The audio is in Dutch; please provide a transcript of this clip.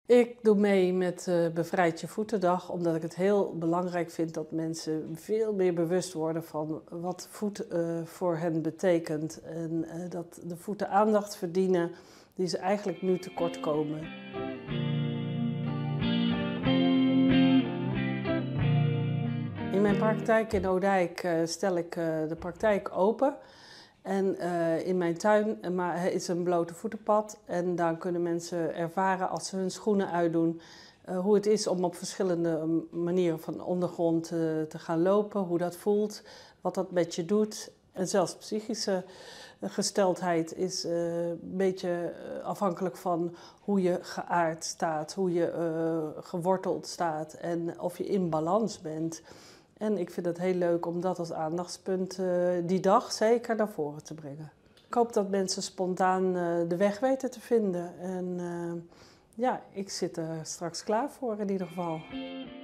Ik doe mee met Bevrijd je Voetendag, omdat ik het heel belangrijk vind dat mensen veel meer bewust worden van wat voet voor hen betekent. En dat de voeten aandacht verdienen die ze eigenlijk nu tekort komen. In mijn praktijk in Odijk stel ik de praktijk open. En in mijn tuin is een blote voetenpad en daar kunnen mensen ervaren als ze hun schoenen uitdoen hoe het is om op verschillende manieren van ondergrond te gaan lopen, hoe dat voelt, wat dat met je doet. En zelfs psychische gesteldheid is een beetje afhankelijk van hoe je geaard staat, hoe je geworteld staat en of je in balans bent. En ik vind het heel leuk om dat als aandachtspunt die dag zeker naar voren te brengen. Ik hoop dat mensen spontaan de weg weten te vinden. En ja, ik zit er straks klaar voor in ieder geval.